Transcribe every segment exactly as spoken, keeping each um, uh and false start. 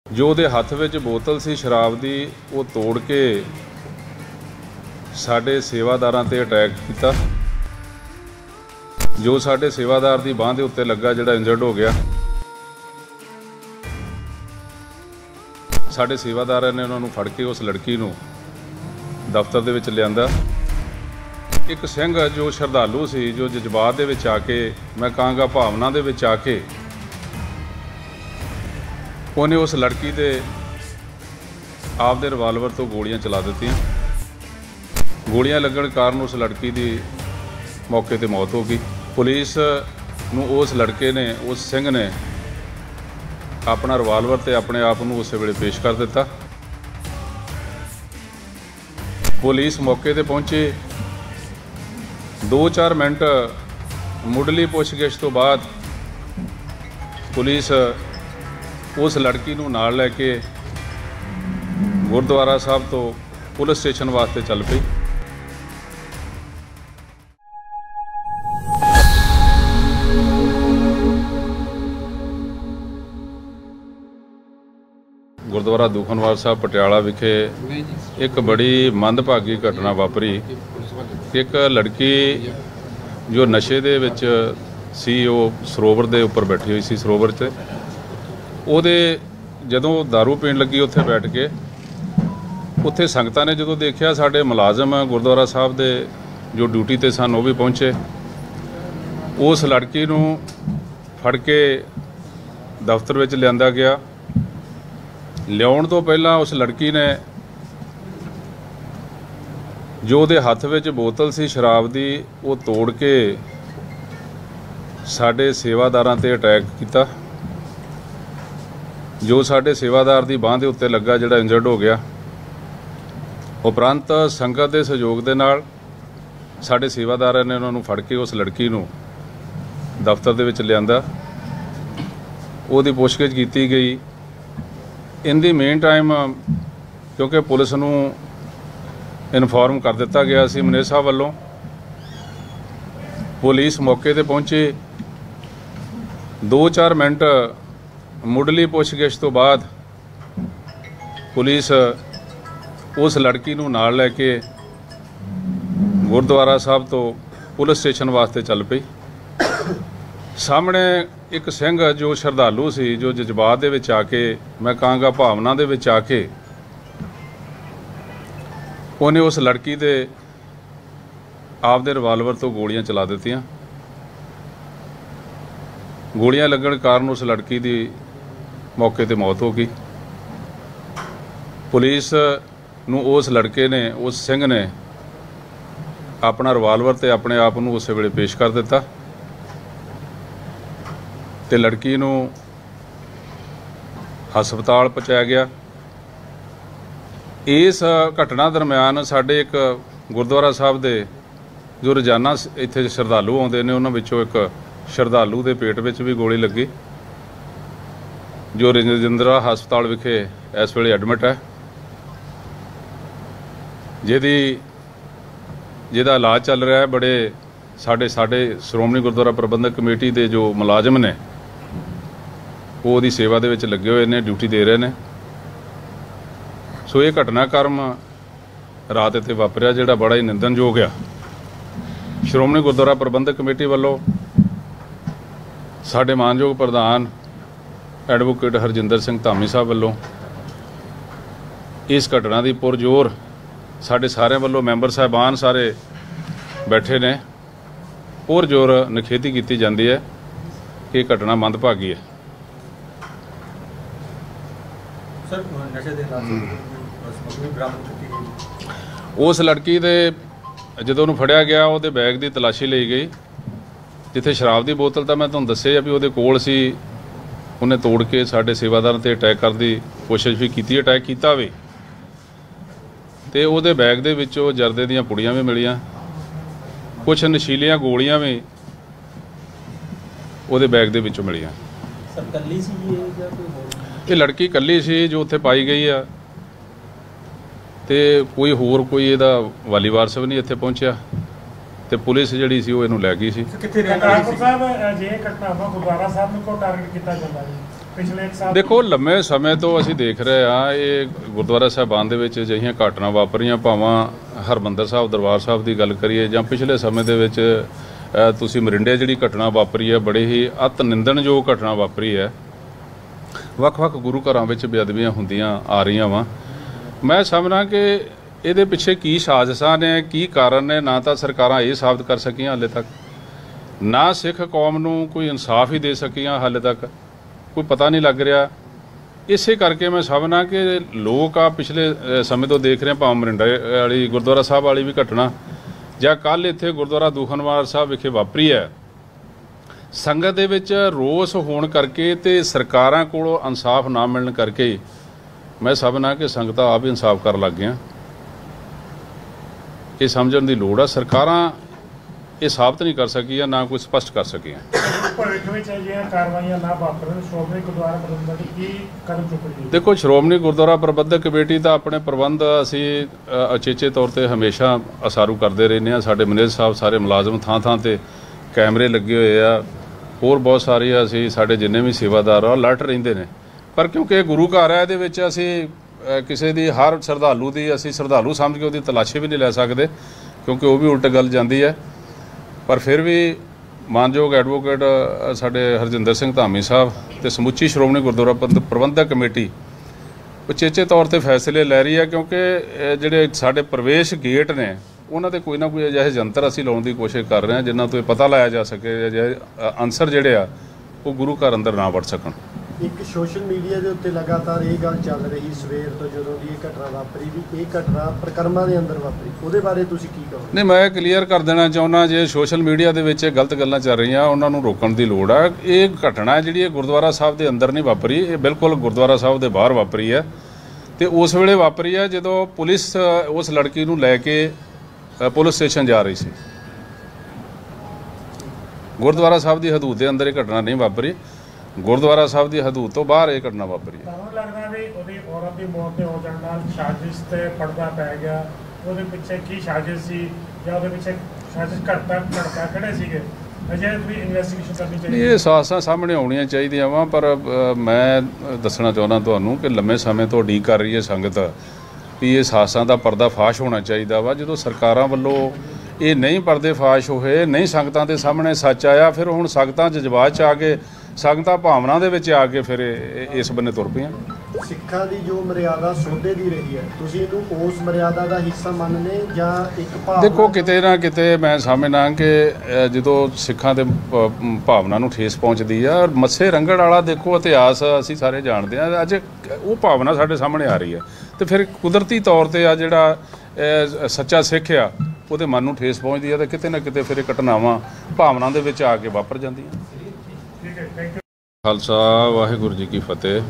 जो उहदे हत्थ विच बोतल सी शराब दी वो तोड़ के साडे सेवादारां ते अटैक कीता। जो साडे सेवादार दी बांह दे उत्ते लगा जिहड़ा इंजर्ड हो गया। साडे सेवादारां ने उन्हां नूं फड़ के उस लड़की नूं दफ्तर दे विच लिआंदा। एक सिंह जो श्रद्धालु सी, जो जज्बात दे विच आके, मैं कहांगा भावना दे विच आके, उन्हें उस लड़की दे आपदे रिवाल्वर तो गोलियां चला दित्तियां। गोलियां लगण कारण उस लड़की दी मौके ते मौत हो गई। पुलिस नूं उस लड़के ने, उस सिंह ने अपना रिवाल्वर ते अपने आप नूं उस वेले पेश कर दिता। पुलिस मौके ते पहुंची। दो चार मिनट मुढ़ली पुछगिछ तो बाद पुलिस उस लड़की नूं नाल लैके गुरुद्वारा साहब तो पुलिस स्टेशन वास्ते चल पई। गुरुद्वारा दूखनवार साहब पटियाला विखे एक बड़ी मंदभागी घटना वापरी। एक लड़की जो नशे दे विच सी, वो सरोवर दे उपर बैठी हुई सी। सरोवर ते ਉਹਦੇ ਜਦੋਂ दारू पीण लगी उत्थे बैठ के, उत्थे संगतां ने ਜਦੋਂ देखिया साडे मुलाजम गुरुद्वारा साहब दे जो ड्यूटी ते सन वो भी पहुंचे। उस लड़की नूं फड़ के दफ्तर विच लिआंदा गया। लिआउण तो पहलां उस लड़की ने जो ਉਹਦੇ हत्थ विच बोतल सी शराब दी वो तोड़ के साडे सेवादारां ते अटैक कीता। जो साडे सेवादार दी बांह दे उत्ते लगा जिहड़ा इंजर्ड हो गया। उपरंत संगत दे सहयोग दे नाल साडे सेवादारां ने उन्हां नूं फड़ के उस लड़की नूं दफ्तर दे विच लिआंदा। ਉਹਦੀ पुछगिछ कीती गई। इन दी मेन टाइम क्योंकि पुलिस नूं इनफॉर्म कर दिता गया सी मनेर साहब वालों। पुलिस मौके ते पहुंची। दो चार मिनट मुढ़ली पुछगिछ तो बाद पुलिस उस लड़की नूं नाल लैके गुरुद्वारा साहब तो पुलिस स्टेशन वास्ते चल पई। सामने एक सिंह जो श्रद्धालु सी, जो जज्बात दे विच आके, मैं कहांगा भावना दे विच आके, उन्हें उस लड़की दे आपदे रिवाल्वर तो गोलियां चला दित्तियां। गोलियां लगण कारण उस लड़की दी मौके ते मौत हो गई। पुलिस नूं उस लड़के ने, उस सिंह ने अपना रिवाल्वर ते अपने आप नूं उस वेले पेश कर दिता ते लड़की नूं हस्पताल पहुंचाया गया। इस घटना दरम्यान साडे एक गुरुद्वारा साहब दे जो रोजाना इत्थे श्रद्धालु आउंदे ने, उन्हां विचों एक श्रद्धालु दे पेट विच भी गोली लगी, जो रजिंद्रा हस्पताल विखे इस वेले एडमिट है। जिहदी जिहदा इलाज चल रहा है। बड़े साडे साडे श्रोमणी गुरुद्वारा प्रबंधक कमेटी दे जो मुलाजम ने वो उहदी सेवा दे विच लगे हुए ने, ड्यूटी दे रहे ने। सो ये घटनाक्रम रात इत्थे वापरिया जिहड़ा बड़ा ही निंदनयोग आ। श्रोमणी गुरुद्वारा प्रबंधक कमेटी वालों साडे मानयोग प्रधान एडवोकेट हरजिंदर सिंह धामी साहब वालों इस घटना की पुरजोर साडे सारे वालों मैंबर साहबान सारे बैठे ने, पुरजोर निखेधी की जाती है कि घटना मंदभागी है। उस लड़की दे जदों उहनूं फड़िया गया, उहदे बैग की तलाशी ली गई। जिथे शराब की बोतल तो मैं तुहानूं दस्सिया भी उहदे कोल सी, उन्हें तोड़ के साडे सेवादारां ते अटैक करने की कोशिश भी की, अटैक किया भी। तो उहदे बैग दे विचों जरदे दीयां पुड़ियां भी मिलियां, कुछ नशीलियां गोलियां भी उहदे बैग दे विचों मिलियां। ये लड़की कल्ली सी जो उत्थे पाई गई आ, ते कोई होर कोई इहदा वाली वारस भी नहीं इत्थे पहुंचिया। ਤੇ ਪੁਲਿਸ ਜਿਹੜੀ ਸੀ ਉਹ ਇਹਨੂੰ ਲੈ ਗਈ ਸੀ। ਕਿੱਥੇ ਰਹਿੰਦਾ ਸੀ ਸਾਹਿਬ? ਜੇ ਘਟਨਾਵਾਂ ਗੁਰਦੁਆਰਾ ਸਾਹਿਬ ਨੂੰ ਕੋ ਟਾਰਗੇਟ ਕੀਤਾ ਜਾਂਦਾ ਹੈ, ਪਿਛਲੇ ਇੱਕ ਸਾਲ ਦੇਖੋ ਲੰਮੇ ਸਮੇਂ ਤੋਂ ਅਸੀਂ ਦੇਖ ਰਹੇ ਆ ਇਹ ਗੁਰਦੁਆਰਾ ਸਾਹਿਬਾਨ ਦੇ ਵਿੱਚ ਅਜਿਹੀਆਂ ਘਟਨਾ ਵਾਪਰੀਆਂ, ਭਾਵਾਂ ਹਰਮੰਦਰ ਸਾਹਿਬ ਦਰਬਾਰ ਸਾਹਿਬ ਦੀ ਗੱਲ ਕਰੀਏ ਜਾਂ ਪਿਛਲੇ ਸਮੇਂ ਦੇ ਵਿੱਚ ਅ, ਤੁਸੀਂ ਮਰਿੰਡੇ ਜਿਹੜੀ ਘਟਨਾ ਵਾਪਰੀ ਹੈ, ਬੜੀ ਹੀ ਅਤ ਨਿੰਦਣਯੋਗ ਘਟਨਾ ਵਾਪਰੀ ਹੈ। ਵੱਖ-ਵੱਖ ਗੁਰੂ ਘਰਾਂ ਵਿੱਚ ਬੇਅਦਬੀਆਂ ਹੁੰਦੀਆਂ ਆ ਰਹੀਆਂ ਵਾ। ਮੈਂ ਸਮਝਦਾ ਕਿ ਇਹਦੇ ਪਿੱਛੇ ਕੀ ਸਾਜ਼ਿਸ਼ਾਂ ਨੇ, ਕੀ ਕਾਰਨ ਨੇ, ਨਾ ਤਾਂ ਸਰਕਾਰਾਂ ਇਹ ਸਾਬਤ ਕਰ ਸਕੀਆਂ ਹਾਲੇ ਤੱਕ, ਨਾ ਸਿੱਖ ਕੌਮ ਨੂੰ ਕੋਈ ਇਨਸਾਫ ਹੀ ਦੇ ਸਕੀਆਂ ਹਾਲੇ ਤੱਕ, ਕੋਈ ਪਤਾ ਨਹੀਂ ਲੱਗ ਰਿਹਾ। ਇਸੇ ਕਰਕੇ ਮੈਂ ਸਮਝਦਾ ਕਿ ਲੋਕ ਆ ਪਿਛਲੇ ਅ, ਸਮੇਂ ਤੋਂ ਦੇਖ ਰਹੇ, ਭਾਵੇਂ ਮਰਿੰਡੇ ਵਾਲੀ ਗੁਰਦੁਆਰਾ ਸਾਹਿਬ ਵਾਲੀ ਵੀ ਘਟਨਾ ਜਾਂ ਕੱਲ੍ਹ ਇੱਥੇ ਗੁਰਦੁਆਰਾ ਦੂਖਨਿਵਾਰਨ ਸਾਹਿਬ ਵਿਖੇ ਵਾਪਰੀ ਹੈ, ਸੰਗਤ ਦੇ ਵਿੱਚ ਰੋਸ ਹੋਣ ਕਰਕੇ ਤੇ ਸਰਕਾਰਾਂ ਕੋਲੋਂ ਇਨਸਾਫ ਨਾ ਮਿਲਣ ਕਰਕੇ ਮੈਂ ਸਮਝਦਾ ਕਿ ਸੰਗਤਾਂ ਆਪ ਹੀ ਇਨਸਾਫ ਕਰਨ ਲੱਗ ਗਈਆਂ। ਇਹ ਸਮਝਣ ਦੀ ਲੋੜ ਆ, ਸਰਕਾਰਾਂ ਇਹ ਸਾਬਤ ਨਹੀਂ ਕਰ ਸਕੀਆਂ, ਨਾ ਕੋਈ ਸਪਸ਼ਟ ਕਰ ਸਕੀਆਂ। ਭਵਿੱਖ ਵਿੱਚ ਅਜਿਹੀਆਂ ਕਾਰਵਾਈਆਂ ਨਾ ਵਾਪਰਨ ਸ਼੍ਰੋਮਣੀ ਗੁਰਦੁਆਰਾ ਪ੍ਰਬੰਧਕ ਦੀ ਕੀ ਕਦਮ ਚੁੱਕੇਗੀ? ਦੇਖੋ, ਸ਼੍ਰੋਮਣੀ ਗੁਰਦੁਆਰਾ ਪ੍ਰਬੰਧਕ ਕਮੇਟੀ ਦਾ ਆਪਣੇ ਪ੍ਰਬੰਧ ਅਸੀਂ ਅ, ਉਚੇਚੇ ਤੌਰ ਤੇ ਹਮੇਸ਼ਾ ਅਸਾਰੂ ਕਰਦੇ ਰਹਿੰਦੇ ਹਾਂ। ਸਾਡੇ ਮੈਨੇਜਰ ਸਾਹਿਬ ਸਾਰੇ ਮੁਲਾਜ਼ਮ ਥਾਂ ਥਾਂ ਤੇ ਕੈਮਰੇ ਲੱਗੇ ਹੋਏ ਆ, ਹੋਰ ਬਹੁਤ ਸਾਰੇ ਅਸੀਂ ਸਾਡੇ ਜਿੰਨੇ ਵੀ ਸੇਵਾਦਾਰ ਆ ਅਲਰਟ ਰਹਿੰਦੇ ਨੇ। ਪਰ ਕਿਉਂਕਿ ਇਹ ਗੁਰੂ ਘਰ ਹੈ, ਇਹਦੇ ਵਿੱਚ ਅਸੀਂ ਕਿਸੇ ਦੀ ਹਰ ਸ਼ਰਧਾਲੂ ਦੀ ਅਸੀਂ ਸ਼ਰਧਾਲੂ ਸਮਝ ਕੇ ਉਹਦੀ ਤਲਾਸ਼ੀ ਵੀ ਨਹੀਂ ਲੈ ਸਕਦੇ, ਕਿਉਂਕਿ ਉਹ ਵੀ ਉਲਟ ਗੱਲ ਜਾਂਦੀ ਹੈ। ਪਰ ਫਿਰ ਵੀ ਮਾਨਯੋਗ ਐਡਵੋਕੇਟ ਸਾਡੇ ਹਰਜਿੰਦਰ ਸਿੰਘ ਧਾਮੀ ਸਾਹਿਬ ਤੇ ਸਮੁੱਚੀ ਸ਼੍ਰੋਮਣੀ ਗੁਰਦੁਆਰਾ ਪ੍ਰਬੰਧਕ ਕਮੇਟੀ ਉਚੇਚੇ ਤੌਰ ਤੇ ਫੈਸਲੇ ਲੈ ਰਹੀ ਹੈ, ਕਿਉਂਕਿ ਜਿਹੜੇ ਸਾਡੇ ਪ੍ਰਵੇਸ਼ ਗੇਟ ਨੇ ਉਹਨਾਂ ਤੇ ਕੋਈ ਨਾ ਕੋਈ ਅਜਿਹੇ ਯੰਤਰ ਅਸੀਂ ਲਾਉਣ ਦੀ ਕੋਸ਼ਿਸ਼ ਕਰ ਰਹੇ ਹਾਂ ਜਿਨ੍ਹਾਂ ਤੋਂ ਇਹ ਪਤਾ ਲਾਇਆ ਜਾ ਸਕੇ ਅਜਿਹੇ ਅਨਸਰ ਜਿਹੜੇ ਆ ਉਹ ਗੁਰੂ ਘਰ ਅੰਦਰ ਨਾ ਵੜ ਸਕਣ। ਇੱਕ ਸੋਸ਼ਲ ਮੀਡੀਆ ਦੇ ਉੱਤੇ ਲਗਾਤਾਰ ਇਹ ਗੱਲ ਚੱਲ ਰਹੀ ਸਵੇਰ ਤੋਂ ਜਦੋਂ ਦੀ ਇਹ ਘਟਨਾ ਵਾਪਰੀ ਵੀ ਇਹ ਘਟਨਾ ਪ੍ਰਕਰਮਾਂ ਦੇ ਅੰਦਰ ਵਾਪਰੀ, ਉਹਦੇ ਬਾਰੇ ਤੁਸੀਂ ਕੀ ਕਹੋਗੇ? ਨਹੀਂ, ਮੈਂ ਕਲੀਅਰ ਕਰ ਦੇਣਾ ਚਾਹੁੰਦਾ, ਜੇ ਸੋਸ਼ਲ ਮੀਡੀਆ ਦੇ ਵਿੱਚ ਗਲਤ ਗੱਲਾਂ ਚੱਲ ਰਹੀਆਂ ਉਹਨਾਂ ਨੂੰ ਰੋਕਣ ਦੀ ਲੋੜ ਆ। ਇਹ ਘਟਨਾ ਜਿਹੜੀ ਇਹ ਗੁਰਦੁਆਰਾ ਸਾਹਿਬ ਦੇ ਅੰਦਰ ਨਹੀਂ ਵਾਪਰੀ, ਇਹ ਬਿਲਕੁਲ ਗੁਰਦੁਆਰਾ ਸਾਹਿਬ ਦੇ ਬਾਹਰ ਵਾਪਰੀ ਹੈ ਤੇ ਉਸ ਵੇਲੇ ਵਾਪਰੀ ਹੈ ਜਦੋਂ ਪੁਲਿਸ ਉਸ ਲੜਕੀ ਨੂੰ ਲੈ ਕੇ ਪੁਲਿਸ ਸਟੇਸ਼ਨ ਜਾ ਰਹੀ ਸੀ। ਗੁਰਦੁਆਰਾ ਸਾਹਿਬ ਦੀ ਹਦੂਦ ਦੇ ਅੰਦਰ ਇਹ ਘਟਨਾ ਨਹੀਂ ਵਾਪਰੀ, ਗੁਰਦੁਆਰਾ ਸਾਹਿਬ ਦੀ ਹਦੂਦ ਤੋਂ ਬਾਹਰ ਇਹ ਘਟਨਾ ਵਾਪਰੀ ਹੈ। ਤੁਹਾਨੂੰ ਲੱਗਦਾ ਵੀ ਉਹਦੀ ਔਰਤ ਦੀ ਮੌਤ ਦੇ ਹੋ ਜਾਣ ਨਾਲ ਸਾਜ਼ਿਸ਼ ਤੇ ਪਰਦਾ ਪੈ ਗਿਆ? ਉਹਦੇ ਪਿੱਛੇ ਕੀ ਸਾਜ਼ਿਸ਼ ਸੀ ਜਾਂ ਉਹਦੇ ਪਿੱਛੇ ਸਾਜ਼ਿਸ਼ ਘਟਤਾ ਘਟਤਾ ਕਿਹੜੇ ਸੀਗੇ? ਅਜੇ ਵੀ ਇਨਵੈਸਟੀਗੇਸ਼ਨ ਕਰਨੀ ਚਾਹੀਦੀ ਹੈ। ਇਹ ਸਾਜ਼ਿਸ਼ਾਂ ਸਾਹਮਣੇ ਆਉਣੀਆਂ ਚਾਹੀਦੀਆਂ ਵਾ, ਪਰ ਮੈਂ ਦੱਸਣਾ ਚਾਹੁੰਦਾ ਤੁਹਾਨੂੰ ਕਿ ਲੰਮੇ ਸਮੇਂ ਤੋਂ ਉਡੀਕ ਕਰ ਰਹੀ ਹੈ ਸੰਗਤ ਵੀ ਇਹ ਸਾਜ਼ਿਸ਼ਾਂ ਦਾ ਪਰਦਾ ਫਾਸ਼ ਹੋਣਾ ਚਾਹੀਦਾ ਵਾ। ਜਦੋਂ ਸਰਕਾਰਾਂ ਵੱਲੋਂ ਇਹ ਨਹੀਂ ਪਰਦੇ ਫਾਸ਼ ਹੋਏ, ਨਹੀਂ ਸੰਗਤਾਂ ਦੇ ਸਾਹਮਣੇ ਸੱਚ ਆਇਆ, ਫਿਰ ਹੁਣ ਸੰਗਤਾਂ ਜਜ਼ਬਾਤ 'ਚ ਆ ਕੇ, ਸੰਗਤਾਂ ਭਾਵਨਾ ਦੇ ਵਿੱਚ ਆ ਕੇ ਫਿਰ ਇਸ ਬੰਨੇ ਤੁਰ ਪਈਆਂ। ਸਿੱਖਾਂ ਦੀ ਜੋ ਮਰਿਆਦਾ ਸੋਧੇ ਦੀ ਰਹੀ ਹੈ, ਤੁਸੀਂ ਇਹਨੂੰ ਉਸ ਮਰਿਆਦਾ ਦਾ ਹਿੱਸਾ ਮੰਨਦੇ ਜਾਂ ਇੱਕ ਭਾਵਨਾ? ਦੇਖੋ, ਕਿਤੇ ਨਾ ਕਿਤੇ ਮੈਂ ਸਮਝਦਾ ਕਿ ਜਦੋਂ ਸਿੱਖਾਂ ਦੇ ਭਾਵਨਾ ਨੂੰ ਠੇਸ ਪਹੁੰਚਦੀ ਆ, ਮੱਸੇ ਰੰਗੜ ਵਾਲਾ ਦੇਖੋ ਇਤਿਹਾਸ ਅਸੀਂ ਸਾਰੇ ਜਾਣਦੇ ਹਾਂ, ਅੱਜ ਉਹ ਭਾਵਨਾ ਸਾਡੇ ਸਾਹਮਣੇ ਆ ਰਹੀ ਹੈ ਤੇ ਫਿਰ ਕੁਦਰਤੀ ਤੌਰ ਤੇ ਆ ਜਿਹੜਾ ਸੱਚਾ ਸਿੱਖ ਆ ਉਹਦੇ ਮਨ ਨੂੰ ਠੇਸ ਪਹੁੰਚਦੀ ਆ ਤੇ ਕਿਤੇ ਨਾ ਕਿਤੇ ਫਿਰ ਇਹ ਘਟਨਾਵਾਂ ਭਾਵਨਾ ਦੇ ਵਿੱਚ ਆ ਕੇ ਵਾਪਰ ਜਾਂਦੀਆਂ। ਖਾਲਸਾ ਵਾਹਿਗੁਰੂ ਜੀ ਕੀ ਫਤਿਹ।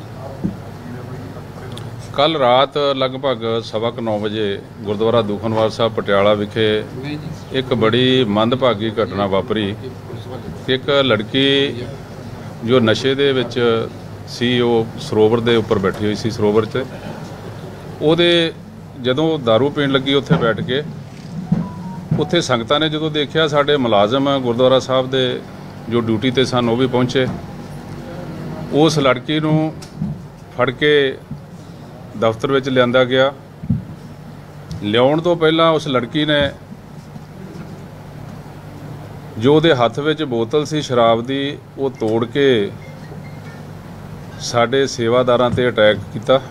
ਕੱਲ ਰਾਤ ਲਗਭਗ ਸਵਾ ਕੁ ਨੌ ਵਜੇ ਗੁਰਦੁਆਰਾ ਦੂਖਨਿਵਾਰਨ ਸਾਹਿਬ ਪਟਿਆਲਾ ਵਿਖੇ ਇੱਕ ਬੜੀ ਮੰਦਭਾਗੀ ਘਟਨਾ ਵਾਪਰੀ। ਇੱਕ ਲੜਕੀ ਜੋ ਨਸ਼ੇ ਦੇ ਵਿੱਚ ਸੀ, ਉਹ ਸਰੋਵਰ ਦੇ ਉੱਪਰ ਬੈਠੀ ਹੋਈ ਸੀ, ਸਰੋਵਰ 'ਚ ਉਹਦੇ ਜਦੋਂ ਦਾਰੂ ਪੀਣ ਲੱਗੀ ਉੱਥੇ ਬੈਠ ਕੇ, ਉੱਥੇ ਸੰਗਤਾਂ ਨੇ ਜਦੋਂ ਦੇਖਿਆ, ਸਾਡੇ ਮੁਲਾਜ਼ਮ ਗੁਰਦੁਆਰਾ ਸਾਹਿਬ ਦੇ ਜੋ ਡਿਊਟੀ ਤੇ ਸਨ ਉਹ ਵੀ ਪਹੁੰਚੇ। ਉਸ ਲੜਕੀ ਨੂੰ ਫੜ ਕੇ ਦਫ਼ਤਰ ਵਿੱਚ ਲਿਆਂਦਾ ਗਿਆ। ਲਿਆਉਣ ਤੋਂ ਪਹਿਲਾਂ ਉਸ ਲੜਕੀ ਨੇ ਜੋ ਉਹਦੇ ਹੱਥ ਵਿੱਚ ਬੋਤਲ ਸੀ ਸ਼ਰਾਬ ਦੀ, ਉਹ ਤੋੜ ਕੇ ਸਾਡੇ ਸੇਵਾਦਾਰਾਂ ਤੇ ਅਟੈਕ ਕੀਤਾ।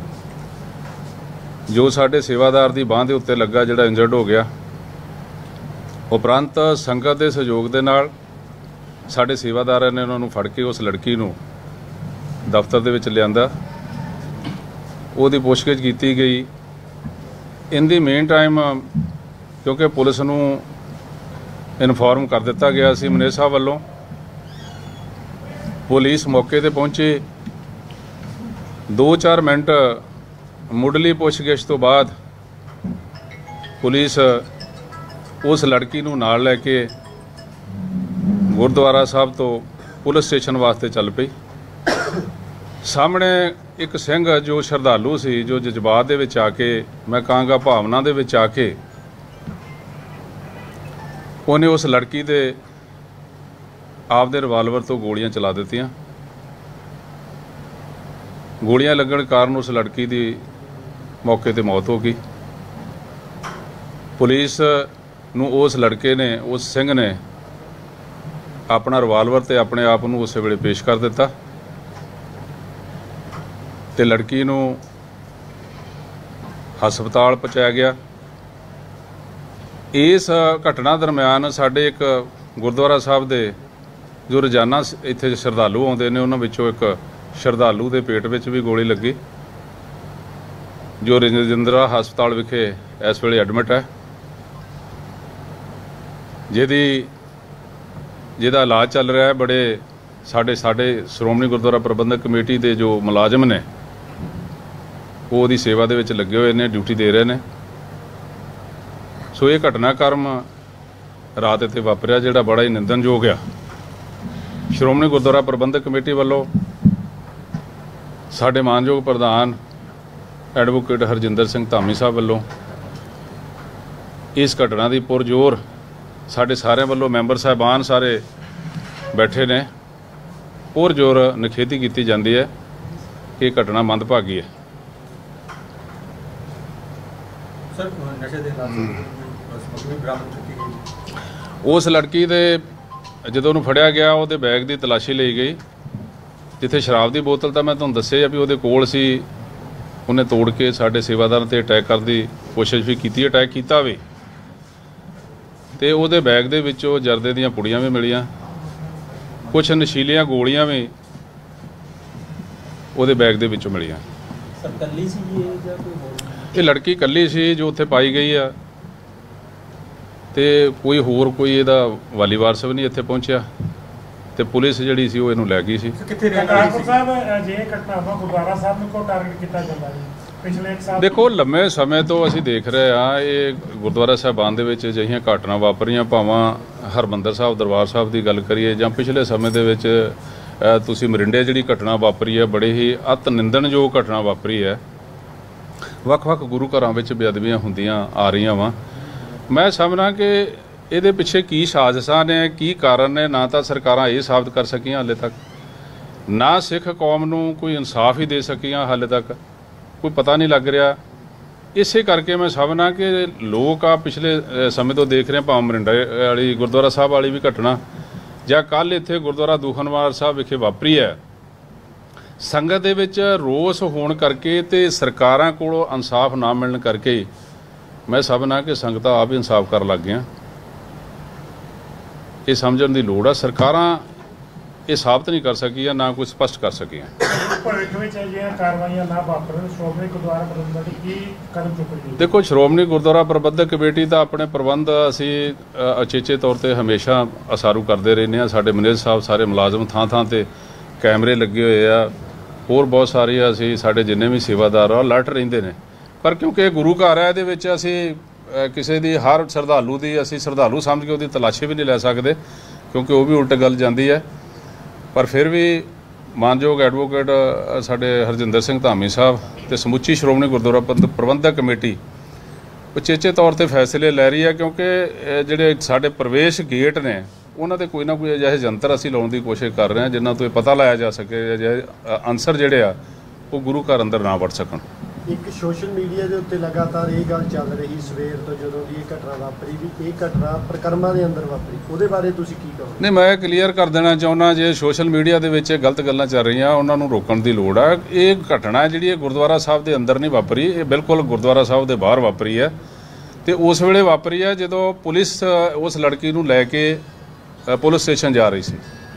ਜੋ ਸਾਡੇ ਸੇਵਾਦਾਰ ਦੀ ਬਾਂਹ ਦੇ ਉੱਤੇ ਲੱਗਾ, ਜਿਹੜਾ ਇੰਜਰਡ ਹੋ ਗਿਆ। ਉਪਰੰਤ ਸੰਗਤ ਦੇ ਸਹਿਯੋਗ ਦੇ ਨਾਲ ਸਾਡੇ ਸੇਵਾਦਾਰਾਂ ਨੇ ਉਹਨਾਂ ਨੂੰ ਫੜ ਕੇ ਉਸ ਲੜਕੀ ਨੂੰ ਦਫ਼ਤਰ ਦੇ ਵਿੱਚ ਲਿਆਂਦਾ। ਉਹਦੀ ਪੁੱਛਗਿੱਛ ਕੀਤੀ ਗਈ। ਇਨ ਦੀ ਮੇਨ ਟਾਈਮ ਕਿਉਂਕਿ ਪੁਲਿਸ ਨੂੰ ਇਨਫੋਰਮ ਕਰ ਦਿੱਤਾ ਗਿਆ ਸੀ ਮੈਨੇਜਰ ਸਾਹਿਬ ਵੱਲੋਂ, ਪੁਲਿਸ ਮੌਕੇ ਤੇ ਪਹੁੰਚੀ। ਦੋ ਚਾਰ ਮਿੰਟ ਮੁੱਢਲੀ ਪੁੱਛਗਿੱਛ ਤੋਂ ਬਾਅਦ ਪੁਲਿਸ ਉਸ ਲੜਕੀ ਨੂੰ ਨਾਲ ਲੈ ਕੇ ਗੁਰਦੁਆਰਾ ਸਾਹਿਬ ਤੋਂ ਪੁਲਿਸ ਸਟੇਸ਼ਨ ਵਾਸਤੇ ਚੱਲ ਪਈ। ਸਾਹਮਣੇ ਇੱਕ ਸਿੰਘ ਜੋ ਸ਼ਰਧਾਲੂ ਸੀ, ਜੋ ਜਜ਼ਬਾਤ ਦੇ ਵਿੱਚ ਆ ਕੇ, ਮੈਂ ਕਹਾਂਗਾ ਭਾਵਨਾ ਦੇ ਵਿੱਚ ਆ ਕੇ, ਉਹਨੇ ਉਸ ਲੜਕੀ ਦੇ ਆਪਦੇ ਰਿਵਾਲਵਰ ਤੋਂ ਗੋਲੀਆਂ ਚਲਾ ਦਿੱਤੀਆਂ। ਗੋਲੀਆਂ ਲੱਗਣ ਕਾਰਨ ਉਸ ਲੜਕੀ ਦੀ ਮੌਕੇ ਤੇ ਮੌਤ ਹੋ ਗਈ। ਪੁਲਿਸ ਨੂੰ ਉਸ ਲੜਕੇ ਨੇ ਉਸ ਸਿੰਘ ਨੇ ਆਪਣਾ ਰਿਵਾਲਵਰ ਤੇ ਆਪਣੇ ਆਪ ਨੂੰ ਉਸੇ ਵੇਲੇ ਪੇਸ਼ ਕਰ ਦਿੱਤਾ ਤੇ ਲੜਕੀ ਨੂੰ ਹਸਪਤਾਲ ਪਹੁੰਚਾਇਆ ਗਿਆ। ਇਸ ਘਟਨਾ ਦਰਮਿਆਨ ਸਾਡੇ ਇੱਕ ਗੁਰਦੁਆਰਾ ਸਾਹਿਬ ਦੇ ਜੋ ਰੋਜ਼ਾਨਾ ਇੱਥੇ ਸ਼ਰਧਾਲੂ ਆਉਂਦੇ ਨੇ ਉਹਨਾਂ ਵਿੱਚੋਂ ਇੱਕ ਸ਼ਰਧਾਲੂ ਦੇ ਪੇਟ ਵਿੱਚ ਵੀ ਗੋਲੀ ਲੱਗੀ, ਜੋ ਰਜਿੰਦਰਾ ਹਸਪਤਾਲ ਵਿਖੇ ਇਸ ਵੇਲੇ ਐਡਮਿਟ ਹੈ, ਜਿਹਦੀ ਜਿਹਦਾ ਇਲਾਜ ਚੱਲ ਰਿਹਾ ਹੈ। ਬੜੇ ਸਾਡੇ ਸਾਡੇ ਸ਼੍ਰੋਮਣੀ ਗੁਰਦੁਆਰਾ ਪ੍ਰਬੰਧਕ ਕਮੇਟੀ ਦੇ ਜੋ ਮੁਲਾਜ਼ਮ ਨੇ ਉਹ ਉਹਦੀ ਸੇਵਾ ਦੇ ਵਿੱਚ ਲੱਗੇ ਹੋਏ ਨੇ, ਡਿਊਟੀ ਦੇ ਰਹੇ ਨੇ। ਸੋ ਇਹ ਘਟਨਾਕ੍ਰਮ ਰਾਤ ਇੱਥੇ ਵਾਪਰਿਆ ਜਿਹੜਾ ਬੜਾ ਹੀ ਨਿੰਦਣਯੋਗ ਆ। ਸ਼੍ਰੋਮਣੀ ਗੁਰਦੁਆਰਾ ਪ੍ਰਬੰਧਕ ਕਮੇਟੀ ਵੱਲੋਂ ਸਾਡੇ ਮਾਨਯੋਗ ਪ੍ਰਧਾਨ ਐਡਵੋਕੇਟ ਹਰਜਿੰਦਰ ਸਿੰਘ ਧਾਮੀ ਸਾਹਿਬ ਵੱਲੋਂ ਇਸ ਘਟਨਾ ਦੀ ਪੁਰਜ਼ੋਰ ਸਾਡੇ ਸਾਰਿਆਂ ਵੱਲੋਂ ਮੈਂਬਰ ਸਾਹਿਬਾਨ ਸਾਰੇ ਬੈਠੇ ਨੇ, ਪੁਰਜ਼ੋਰ ਨਿਖੇਧੀ ਕੀਤੀ ਜਾਂਦੀ ਹੈ ਕਿ ਇਹ ਘਟਨਾ ਮੰਦਭਾਗੀ ਹੈ। ਸਰ ਨਸ਼ੇ ਦੇ ਨਾਲ ਸਮੱਗਰੀ ਬਰਾਮਦ ਕੀਤੀ ਗਈ। ਉਸ ਲੜਕੀ ਦੇ ਜਦੋਂ ਉਹਨੂੰ ਫੜਿਆ ਗਿਆ ਉਹਦੇ ਬੈਗ ਦੀ ਤਲਾਸ਼ੀ ਲਈ ਗਈ, ਜਿੱਥੇ ਸ਼ਰਾਬ ਦੀ ਬੋਤਲ ਤਾਂ ਮੈਂ ਤੁਹਾਨੂੰ ਦੱਸਿਆ ਵੀ ਉਹਦੇ ਕੋਲ ਸੀ। ਉਹਨੇ ਤੋੜ ਕੇ ਸਾਡੇ ਸੇਵਾਦਾਰਾਂ ਤੇ ਅਟੈਕ ਕਰਨ ਦੀ ਕੋਸ਼ਿਸ਼ ਵੀ ਕੀਤੀ, ਅਟੈਕ ਕੀਤਾ ਵੀ, ਤੇ ਉਹਦੇ ਬੈਗ ਦੇ ਵਿੱਚੋਂ ਜਰਦੇ ਦੀਆਂ ਪੁੜੀਆਂ ਵੀ ਮਿਲੀਆਂ, ਕੁਝ ਨਸ਼ੀਲੀਆਂ ਗੋਲੀਆਂ ਵੀ ਉਹਦੇ ਬੈਗ ਦੇ ਵਿੱਚੋਂ ਮਿਲੀਆਂ। ਸਰ ਕੱਲੀ ਸੀ ਇਹ ਜਾਂ ਕੋਈ ਹੋਰ? ਇਹ ਲੜਕੀ ਇਕੱਲੀ ਸੀ ਜੋ ਉੱਥੇ ਪਾਈ ਗਈ ਆ, ਤੇ ਕੋਈ ਹੋਰ ਕੋਈ ਇਹਦਾ ਵਾਲੀ ਵਾਰਸ ਵੀ ਨਹੀਂ ਇੱਥੇ ਪਹੁੰਚਿਆ, ਤੇ ਪੁਲਿਸ ਜਿਹੜੀ ਸੀ ਉਹ ਇਹਨੂੰ ਲੈ ਗਈ ਸੀ। ਕਿੱਥੇ ਰਹਿਣ ਵਾਲੀ ਸੀ? ਸਾਹਿਬ ਜੇ ਘਟਨਾਵਾਂ ਗੁਰਦੁਆਰਾ ਸਾਹਿਬ ਨੂੰ ਕੋ ਟਾਰਗੇਟ ਕੀਤਾ ਜਾਂਦਾ ਹੈ ਪਿਛਲੇ ਇੱਕ ਸਾਲ? ਦੇਖੋ, ਲੰਮੇ ਸਮੇਂ ਤੋਂ ਅਸੀਂ ਦੇਖ ਰਹੇ ਹਾਂ ਇਹ ਗੁਰਦੁਆਰਾ ਸਾਹਿਬਾਨ ਦੇ ਵਿੱਚ ਅਜਿਹੀਆਂ ਘਟਨਾ ਵਾਪਰੀਆਂ, ਭਾਵਾਂ ਹਰਮੰਦਰ ਸਾਹਿਬ ਦਰਬਾਰ ਸਾਹਿਬ ਦੀ ਗੱਲ ਕਰੀਏ ਜਾਂ ਪਿਛਲੇ ਸਮੇਂ ਦੇ ਵਿੱਚ ਤੁਸੀਂ ਮਰਿੰਡੇ ਜਿਹੜੀ ਘਟਨਾ ਵਾਪਰੀ ਹੈ, ਬੜੇ ਹੀ ਅਤ ਨਿੰਦਣਯੋਗ ਘਟਨਾ ਵਾਪਰੀ ਹੈ। ਵੱਖ-ਵੱਖ ਗੁਰੂ ਘਰਾਂ ਵਿੱਚ ਬੇਅਦਬੀਆਂ ਹੁੰਦੀਆਂ ਆ ਰਹੀਆਂ ਵਾ। ਮੈਂ ਸਮਝਦਾ ਕਿ ਇਹਦੇ ਪਿੱਛੇ ਕੀ ਸਾਜ਼ਿਸ਼ਾਂ ਨੇ, ਕੀ ਕਾਰਨ ਨੇ, ਨਾ ਤਾਂ ਸਰਕਾਰਾਂ ਇਹ ਸਾਬਤ ਕਰ ਸਕੀਆਂ ਹਾਲੇ ਤੱਕ, ਨਾ ਸਿੱਖ ਕੌਮ ਨੂੰ ਕੋਈ ਇਨਸਾਫ ਹੀ ਦੇ ਸਕੀਆਂ ਹਾਲੇ ਤੱਕ, ਕੋਈ ਪਤਾ ਨਹੀਂ ਲੱਗ ਰਿਹਾ। ਇਸੇ ਕਰਕੇ ਮੈਂ ਸਮਝਦਾ ਕਿ ਲੋਕ ਆ ਪਿਛਲੇ ਸਮੇਂ ਤੋਂ ਦੇਖ ਰਹੇ ਭਾਵੇਂ ਮਰਿੰਡੇ ਵਾਲੀ ਗੁਰਦੁਆਰਾ ਸਾਹਿਬ ਵਾਲੀ ਵੀ ਘਟਨਾ ਜਾਂ ਕੱਲ੍ਹ ਇੱਥੇ ਗੁਰਦੁਆਰਾ ਦੂਖਨਿਵਾਰਨ ਸਾਹਿਬ ਵਿਖੇ ਵਾਪਰੀ ਹੈ, ਸੰਗਤ ਦੇ ਵਿੱਚ ਰੋਸ ਹੋਣ ਕਰਕੇ ਤੇ ਸਰਕਾਰਾਂ ਕੋਲੋਂ ਇਨਸਾਫ ਨਾ ਮਿਲਣ ਕਰਕੇ ਮੈਂ ਸਮਝਦਾ ਕਿ ਸੰਗਤਾਂ ਆਪ ਹੀ ਇਨਸਾਫ ਕਰਨ ਲੱਗ ਗਈਆਂ। ਇਹ ਸਮਝਣ ਦੀ ਲੋੜ ਆ, ਸਰਕਾਰਾਂ ਇਹ ਸਾਬਤ ਨਹੀਂ ਕਰ ਸਕੀਆਂ, ਨਾ ਕੋਈ ਸਪਸ਼ਟ ਕਰ ਸਕੀਆਂ। ਭਵਿੱਖ ਵਿੱਚ ਅਜਿਹੀਆਂ ਕਾਰਵਾਈਆਂ ਨਾ ਵਾਪਰਨ ਸ਼੍ਰੋਮਣੀ ਗੁਰਦੁਆਰਾ ਪ੍ਰਬੰਧਕ ਕੀ ਕਦਮ ਚੁੱਕਣਗੇ? ਦੇਖੋ, ਸ਼੍ਰੋਮਣੀ ਗੁਰਦੁਆਰਾ ਪ੍ਰਬੰਧਕ ਕਮੇਟੀ ਤਾਂ ਆਪਣੇ ਪ੍ਰਬੰਧ ਅਸੀਂ ਅਚੇਚੇ ਤੌਰ ਤੇ ਹਮੇਸ਼ਾ ਅਸਾਰੂ ਕਰਦੇ ਰਹਿੰਦੇ ਹਾਂ। ਸਾਡੇ ਮੈਨੇਜਰ ਸਾਹਿਬ ਸਾਰੇ ਮੁਲਾਜ਼ਮ ਥਾਂ ਥਾਂ ਤੇ ਕੈਮਰੇ ਲੱਗੇ ਹੋਏ ਆ, ਹੋਰ ਬਹੁਤ ਸਾਰੇ ਅਸੀਂ ਸਾਡੇ ਜਿੰਨੇ ਵੀ ਸੇਵਾਦਾਰ ਆ ਅਲਰਟ ਰਹਿੰਦੇ ਨੇ। ਪਰ ਕਿਉਂਕਿ ਇਹ ਗੁਰੂ ਘਰ ਹੈ, ਇਹਦੇ ਵਿੱਚ ਅਸੀਂ ਕਿਸੇ ਦੀ ਹਰ ਸ਼ਰਧਾਲੂ ਦੀ ਅਸੀਂ ਸ਼ਰਧਾਲੂ ਸਮਝ ਕੇ ਉਹਦੀ ਤਲਾਸ਼ੀ ਵੀ ਨਹੀਂ ਲੈ ਸਕਦੇ, ਕਿਉਂਕਿ ਉਹ ਵੀ ਉਲਟ ਗੱਲ ਜਾਂਦੀ ਹੈ। ਪਰ ਫਿਰ ਵੀ ਮਾਨਯੋਗ ਐਡਵੋਕੇਟ ਸਾਡੇ ਹਰਜਿੰਦਰ ਸਿੰਘ ਧਾਮੀ ਸਾਹਿਬ ਤੇ ਸਮੁੱਚੀ ਸ਼੍ਰੋਮਣੀ ਗੁਰਦੁਆਰਾ ਪ੍ਰਬੰਧਕ ਕਮੇਟੀ ਉਚੇਚੇ ਤੌਰ ਤੇ ਫੈਸਲੇ ਲੈ ਰਹੀ ਹੈ, ਕਿਉਂਕਿ ਜਿਹੜੇ ਸਾਡੇ ਪ੍ਰਵੇਸ਼ ਗੇਟ ਨੇ ਉਹਨਾਂ ਤੇ ਕੋਈ ਨਾ ਕੋਈ ਅਜਿਹੇ ਯੰਤਰ ਅਸੀਂ ਲਾਉਣ ਦੀ ਕੋਸ਼ਿਸ਼ ਕਰ ਰਹੇ ਹਾਂ ਜਿਨ੍ਹਾਂ ਤੋਂ ਇਹ ਪਤਾ ਲਾਇਆ ਜਾ ਸਕੇ ਅਜਿਹੇ ਅਨਸਰ ਜਿਹੜੇ ਆ ਉਹ ਗੁਰੂ ਘਰ ਅੰਦਰ ਨਾ ਵੜ ਸਕਣ। ਇੱਕ ਸੋਸ਼ਲ ਮੀਡੀਆ ਦੇ ਉੱਤੇ ਲਗਾਤਾਰ ਇਹ ਗੱਲ ਚੱਲ ਰਹੀ ਸਵੇਰ ਤੋਂ ਜਦੋਂ ਦੀ ਇਹ ਘਟਨਾ ਵਾਪਰੀ ਵੀ ਇਹ ਘਟਨਾ ਪ੍ਰਕਰਮਾਂ ਦੇ ਅੰਦਰ ਵਾਪਰੀ, ਉਹਦੇ ਬਾਰੇ ਤੁਸੀਂ ਕੀ ਕਹੋਗੇ? ਨਹੀਂ, ਮੈਂ ਕਲੀਅਰ ਕਰ ਦੇਣਾ ਚਾਹੁੰਦਾ, ਜੇ ਸੋਸ਼ਲ ਮੀਡੀਆ ਦੇ ਵਿੱਚ ਗਲਤ ਗੱਲਾਂ ਚੱਲ ਰਹੀਆਂ ਉਹਨਾਂ ਨੂੰ ਰੋਕਣ ਦੀ ਲੋੜ ਆ। ਇਹ ਘਟਨਾ ਜਿਹੜੀ ਇਹ ਗੁਰਦੁਆਰਾ ਸਾਹਿਬ ਦੇ ਅੰਦਰ ਨਹੀਂ ਵਾਪਰੀ, ਇਹ ਬਿਲਕੁਲ ਗੁਰਦੁਆਰਾ ਸਾਹਿਬ ਦੇ ਬਾਹਰ ਵਾਪਰੀ ਹੈ, ਤੇ ਉਸ ਵੇਲੇ ਵਾਪਰੀ ਹੈ ਜਦੋਂ ਪੁਲਿਸ ਉਸ ਲੜਕੀ ਨੂੰ ਲੈ ਕੇ ਪੁਲਿਸ ਸਟੇਸ਼ਨ ਜਾ ਰਹੀ ਸੀ।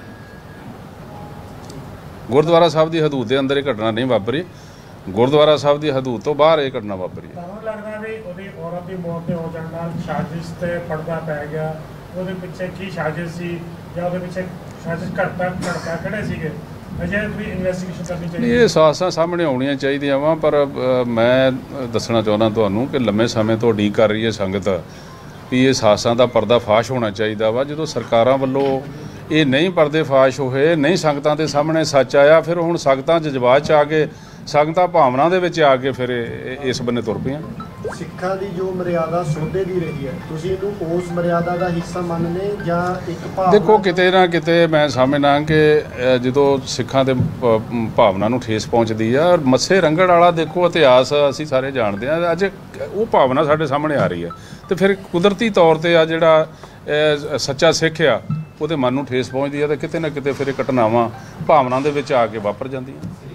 ਗੁਰਦੁਆਰਾ ਸਾਹਿਬ ਦੀ ਹਦੂਦ ਦੇ ਅੰਦਰ ਇਹ ਘਟਨਾ ਨਹੀਂ ਵਾਪਰੀ, ਗੁਰਦੁਆਰਾ ਸਾਹਿਬ ਦੀ ਹਦੂਦ ਤੋਂ ਬਾਹਰ ਇਹ ਘਟਨਾ ਵਾਪਰੀ। ਤੁਹਾਨੂੰ ਲੱਗਦਾ ਵੀ ਉਹਦੀ ਔਰਤ ਦੀ ਮੌਤ ਦੇ ਹੋ ਜਾਣ ਨਾਲ ਸਾਜ਼ਿਸ਼ ਤੇ ਪਰਦਾ ਪੈ ਗਿਆ, ਉਹਦੇ ਪਿੱਛੇ ਕੀ ਸਾਜ਼ਿਸ਼ ਸੀ ਜਾਂ ਉਹਦੇ ਪਿੱਛੇ ਸਾਜ਼ਿਸ਼ ਘਟਤਾ ਘਟਤਾ ਕਿਹੜੇ ਸੀਗੇ? ਅਜੇ ਵੀ ਇਨਵੈਸਟੀਗੇਸ਼ਨ ਕਰਨੀ ਚਾਹੀਦੀ ਹੈ। ਇਹ ਸਾਜ਼ਿਸ਼ਾਂ ਸਾਹਮਣੇ ਆਉਣੀਆਂ ਚਾਹੀਦੀਆਂ ਵਾ, ਪਰ ਮੈਂ ਦੱਸਣਾ ਚਾਹੁੰਦਾ ਤੁਹਾਨੂੰ ਕਿ ਲੰਮੇ ਸਮੇਂ ਤੋਂ ਉਡੀਕ ਕਰ ਰਹੀ ਹੈ ਸੰਗਤ ਵੀ ਇਹ ਸਾਜ਼ਿਸ਼ਾਂ ਦਾ ਪਰਦਾ ਫਾਸ਼ ਹੋਣਾ ਚਾਹੀਦਾ ਵਾ। ਜਦੋਂ ਸਰਕਾਰਾਂ ਵੱਲੋਂ ਇਹ ਨਹੀਂ ਪਰਦੇ ਫਾਸ਼ ਹੋਏ, ਨਹੀਂ ਸੰਗਤਾਂ ਦੇ ਸਾਹਮਣੇ ਸੱਚ ਆਇਆ, ਫਿਰ ਹੁਣ ਸੰਗਤਾਂ ਜਜ਼ਬਾਤ 'ਚ ਆ ਕੇ ਸੰਗਤਾਂ ਭਾਵਨਾ ਦੇ ਵਿੱਚ ਆ ਕੇ ਫਿਰ ਇਸ ਬੰਨੇ ਤੁਰ ਪਈਆਂ। ਸਿੱਖਾਂ ਦੀ ਜੋ ਮਰਿਆਦਾ ਸੋਧੇ ਦੀ ਰਹੀ ਹੈ, ਤੁਸੀਂ ਇਹਨੂੰ ਉਸ ਮਰਿਆਦਾ ਦਾ ਹਿੱਸਾ ਮੰਨਦੇ ਜਾਂ ਇੱਕ ਭਾਵਨਾ? ਦੇਖੋ ਕਿਤੇ ਨਾ ਕਿਤੇ ਮੈਂ ਸਮਝਦਾ ਕਿ ਅ, ਜਦੋਂ ਸਿੱਖਾਂ ਦੇ ਭ- ਭਾਵਨਾ ਨੂੰ ਠੇਸ ਪਹੁੰਚਦੀ ਆ, ਔਰ ਮੱਸੇ ਰੰਗੜ ਵਾਲਾ ਦੇਖੋ ਇਤਿਹਾਸ ਅਸੀਂ ਸਾਰੇ ਜਾਣਦੇ ਆ, ਅੱਜ ਉਹ ਭਾਵਨਾ ਸਾਡੇ ਸਾਹਮਣੇ ਆ ਰਹੀ ਹੈ, ਤੇ ਫਿਰ ਕੁਦਰਤੀ ਤੌਰ ਤੇ ਆ ਜਿਹੜਾ ਅ, ਸੱਚਾ ਸਿੱਖ ਆ ਉਹਦੇ ਮਨ ਨੂੰ ਠੇਸ ਪਹੁੰਚਦੀ ਆ, ਤੇ ਕਿਤੇ ਨਾ ਕਿਤੇ ਫਿਰ ਇਹ ਘਟਨਾਵਾਂ ਭਾਵਨਾ ਦੇ ਵਿੱਚ ਆ ਕੇ ਵਾਪਰ ਜਾਂਦੀਆਂ।